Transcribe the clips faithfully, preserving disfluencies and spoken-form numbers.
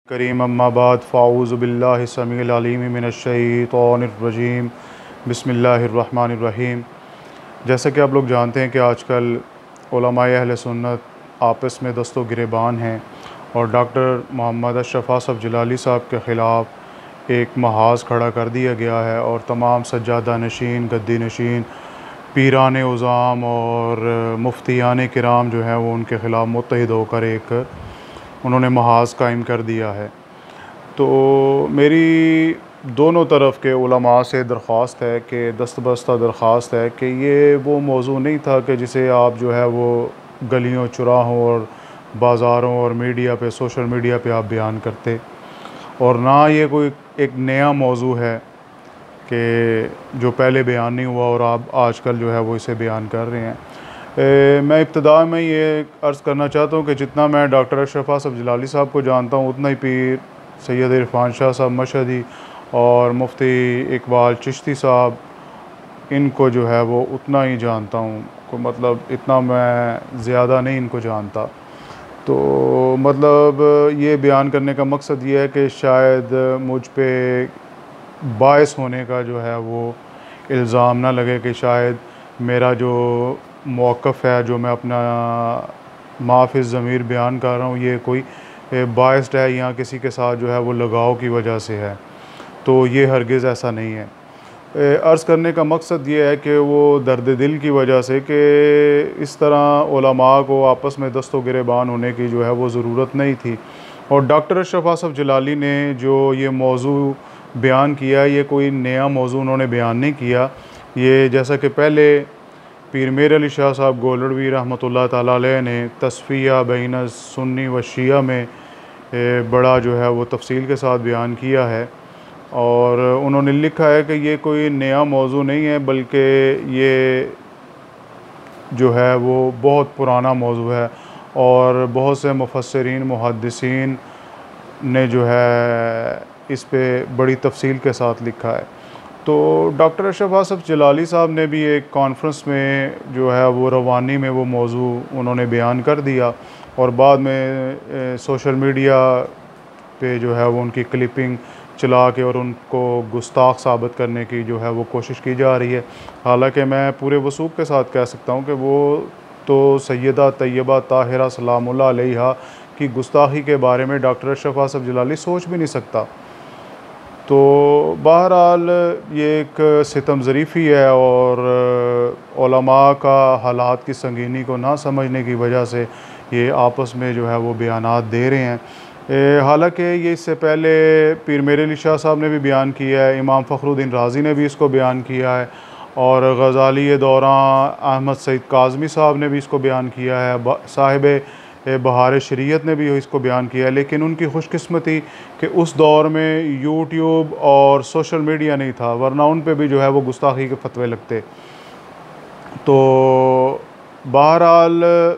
करीम अम्माबाद फ़ाऊज़ु बिल्लाहि समीइल अलीम मिनश्शैतानिर्रजीम बिस्मिल्लाहिर्रहमानिर्रहीम। जैसा कि आप लोग जानते हैं कि आजकल उलमाए अहले सुन्नत आपस में दस्तो गिरेबान हैं और डॉक्टर मोहम्मद अशरफ आसफ़ जलाली साहब के ख़िलाफ़ एक महाज़ खड़ा कर दिया गया है और तमाम सज्जादा नशीन, गद्दी नशीन, पीरान उज़ाम और मुफ्तियान किराम जो हैं वो उनके ख़िलाफ़ मुत्तहिद होकर एक उन्होंने महाज़ कायम कर दिया है। तो मेरी दोनों तरफ़ के उलमा से दरख्वास्त है कि दस्तबस्ता दरख्वास्त है कि ये वो मौजू नहीं था कि जिसे आप जो है वो गलियों चौराहों और बाज़ारों और मीडिया पे, सोशल मीडिया पे आप बयान करते, और ना ये कोई एक नया मौजू है कि जो पहले बयान नहीं हुआ और आप आजकल जो है वो इसे बयान कर रहे हैं। ए, मैं इब्तिदा में ये अर्ज़ करना चाहता हूँ कि जितना मैं डॉक्टर अशरफ आसफ़ जलाली साहब को जानता हूँ उतना ही पीर सैयद इरफ़ान शाह साहब मशहदी और मुफ्ती इकबाल चिश्ती साहब, इनको जो है वो उतना ही जानता हूँ को मतलब इतना मैं ज़्यादा नहीं इनको जानता। तो मतलब ये बयान करने का मकसद ये है कि शायद मुझ पे बायस होने का जो है वो इल्ज़ाम ना लगे कि शायद मेरा जो मौक़िफ़ है, जो मैं अपना माफ़िज़ ज़मीर बयान कर रहा हूँ, ये कोई बायस्ड है या किसी के साथ जो है वो लगाव की वजह से है। तो ये हरगिज़ ऐसा नहीं है। अर्ज़ करने का मकसद ये है कि वो दर्द दिल की वजह से कि इस तरह उलमा को आपस में दस्तो गिरेबान होने की जो है वो ज़रूरत नहीं थी। और डॉक्टर अशरफ आसफ़ जलाली ने जो ये मौजू बयान किया, ये कोई नया मौजू उन्होंने बयान नहीं किया। ये जैसा कि पहले पीर मीर अली शाह साहब गोलड़वी रहमतुल्लाह ताला अलैह ने तस्फ़िया बैन सुन्नी व शिया में बड़ा जो है वो तफसील के साथ बयान किया है और उन्होंने लिखा है कि ये कोई नया मौजू नहीं है, बल्कि ये जो है वो बहुत पुराना मौजू है और बहुत से मुफस्सिरीन मुहद्दिसीन ने जो है इस पे बड़ी तफसील के साथ लिखा है। तो डॉक्टर अशरफ आसफ़ जलाली साहब ने भी एक कॉन्फ्रेंस में जो है वो रवानी में वो मौजू उन्होंने बयान कर दिया और बाद में ए, सोशल मीडिया पे जो है वो उनकी क्लिपिंग चला के और उनको गुस्ताख साबित करने की जो है वो कोशिश की जा रही है। हालांकि मैं पूरे वसूख के साथ कह सकता हूँ कि वो तो सैयदा तैयबा ताहिरा सलामुल्लाह अलैहा की गुस्ताखी के बारे में डॉक्टर अशरफ आसफ़ जलाली सोच भी नहीं सकता। तो बहरहाल ये एक सितम ज़रीफ़ी है और उलमा का हालात की संगीनी को ना समझने की वजह से ये आपस में जो है वो बयानात दे रहे हैं। हालांकि ये इससे पहले पीर मीर अली शाह साहब ने भी बयान किया है, इमाम फ़खरुद्दीन राज़ी ने भी इसको बयान किया है और ग़ज़ाली दौरान अहमद सईद काज़मी साहब ने भी इसको बयान किया है, साहिब बहार शरीयत ने भी इसको बयान किया है। लेकिन उनकी खुशकिस्मती कि उस दौर में यूट्यूब और सोशल मीडिया नहीं था, वरना उन पे भी जो है वो गुस्ताखी के फतवे लगते। तो बहरहाल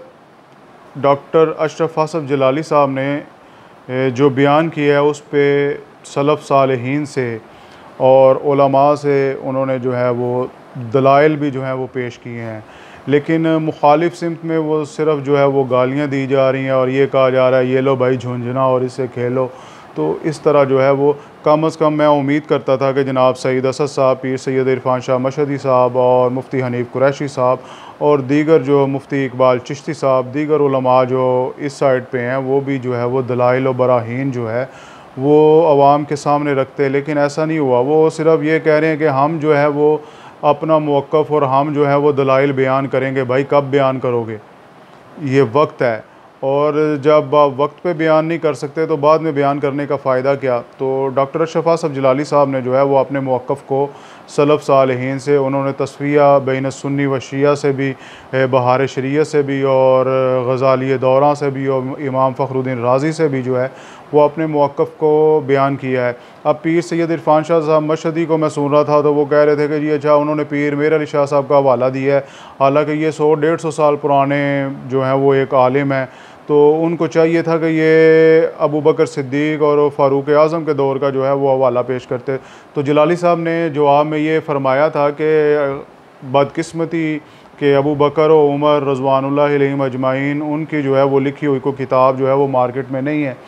डॉक्टर अशरफ आसफ़ जलाली साहब ने जो बयान किया है उस पे सलफ़ सालेहीन से और उलमा से उन्होंने जो है वो दलाइल भी जो है वो पेश किए हैं, लेकिन मुखालिफ सिमत में वो सिर्फ़ जो है वो गालियाँ दी जा रही हैं और ये कहा जा रहा है ये लो भाई झुंझुना और इससे खेलो। तो इस तरह जो है वो कम अज़ कम मैं उम्मीद करता था कि जनाब सईद असद साहब, पीर सैयद इरफ़ान शाह मशहदी साहब और मुफ्ती हनीफ़ कुरैशी साहब और दीगर जो मुफ्ती इकबाल चिश्ती साहब, दीगर उलमा जो इस साइड पे हैं, वो भी जो है वो दलाइल व बराहीन जो है वो आवाम के सामने रखते। लेकिन ऐसा नहीं हुआ। वो सिर्फ़ ये कह रहे हैं कि हम जो है वो अपना मौक़िफ़ और हम जो है वो दलाइल बयान करेंगे। भाई कब बयान करोगे? ये वक्त है, और जब आप वक्त पे बयान नहीं कर सकते तो बाद में बयान करने का फ़ायदा क्या? तो डॉक्टर अशरफ आसफ़ जलाली साहब ने जो है वो अपने मौक़िफ़ को सलफ़ सालेहीन से, उन्होंने तस्फ़िया बैन सुन्नी व शिया से भी, बहार शरीयत से भी और ग़ज़ाली दौरान से भी और इमाम फ़खरुद्दीन राज़ी से भी जो है वो अपने मौक़िफ़ को बयान किया है। अब पीर सैयद इरफ़ान शाह साहब मशहदी को मैं सुन रहा था तो वो कह रहे थे कि जी अच्छा उन्होंने पीर मीर अली शाह साहब का हवाला दिया है, हालांकि ये सौ डेढ़ सौ साल पुराने जो हैं वो एक आलिम है। तो उनको चाहिए था कि ये अबू बकर सिद्दीक़ और फ़ारूक़ आज़म के दौर का जो है वो हवाला पेश करते। तो जलाली साहब ने जवाब में ये फ़रमाया था कि बदकिस्मती कि अबू बकर और उमर रज़वानुल्लाहि अलैहिम अजमाइन उनकी जो है वो लिखी हुई कोई किताब जो है वो मार्केट में नहीं है।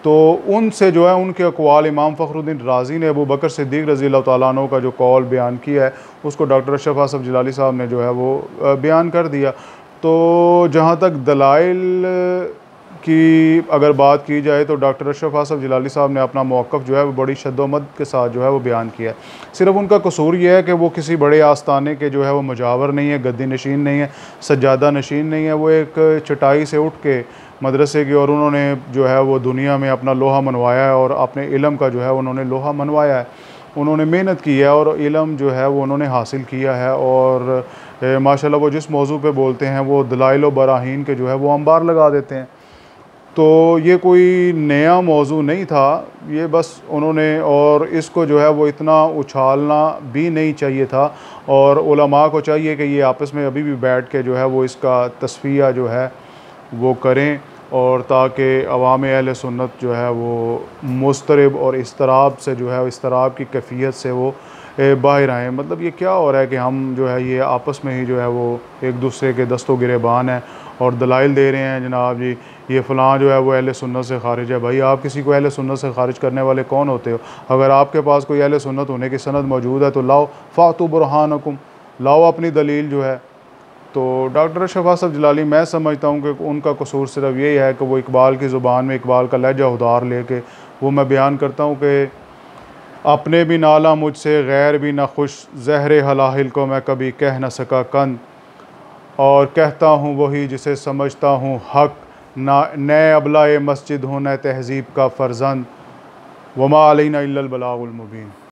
तो उनसे जो है उनके अक़वाल इमाम फ़खरुद्दीन राज़ी ने अबू बकर सिद्दीक़ रज़ी अल्लाह तआला अन्हु का जो कौल बयान किया है उसको डॉक्टर अशरफ आसफ़ जिलाली साहब ने जो है वो बयान कर दिया। तो जहाँ तक दलाइल की अगर बात की जाए तो डॉक्टर अशरफ आसफ़ जिलाली साहब ने अपना मौक़िफ़ जो है वो बड़ी शद्दोमद के साथ जो है वो बयान किया है। सिर्फ़ उनका कसूर ये है कि वो किसी बड़े आस्ताने के जो है वो मुजावर नहीं है, गद्दी नशीन नहीं है, सज्जादा नशीन नहीं है। वो एक चटाई से उठ के मदरसे की और उन्होंने जो है वो दुनिया में अपना लोहा मनवाया है और अपने इल्म का जो है उन्होंने लोहा मनवाया है। उन्होंने मेहनत की है और इल्म जो है वो उन्होंने हासिल किया है और माशाल्लाह वो जिस मौजू पे बोलते हैं वो दलाइल व बराहीन के जो है वो अंबार लगा देते हैं। तो ये कोई नया मौजू नहीं था, ये बस उन्होंने और इसको जो है वो इतना उछालना भी नहीं चाहिए था और उलमा को चाहिए कि ये आपस में अभी भी बैठ के जो है वो इसका तस्फ़िया जो है वो करें और ताकि अवाम अहले सुन्नत जो है वो मुस्तरिब और इस्तराब से जो है इस्तराब की कैफ़ियत से वो बाहर आएँ। मतलब ये क्या हो रहा है कि हम जो है ये आपस में ही जो है वो एक दूसरे के दस्तों गिरेबान हैं और दलाइल दे रहे हैं जनाब जी ये फ़लाँ जो है वो अहले सुन्नत से ख़ारिज है। भाई आप किसी को अहले सुन्नत से ख़ारिज करने वाले कौन होते हो? अगर आपके पास कोई अहले सुन्नत होने की सनद मौजूद है तो लाओ, फ़ातु बुरहानकुम, लाओ अपनी दलील जो है। तो डॉक्टर अशरफ आसफ़ जिलाली मैं समझता हूँ कि उनका कसूर सिर्फ यही है कि वो इकबाल की ज़ुबान में इकबाल का लहजा उधार लेके वो मैं बयान करता हूँ कि अपने भी नाला मुझसे गैर भी न खुश, ज़हरे हलाहिल को मैं कभी कह न सका कंद, और कहता हूँ वही जिसे समझता हूँ हक़, ना नए अबलाए मस्जिद हूँ न तहज़ीब का फ़र्ज़ंद, वमा अलैना इल्लल बलागुल मुबीन।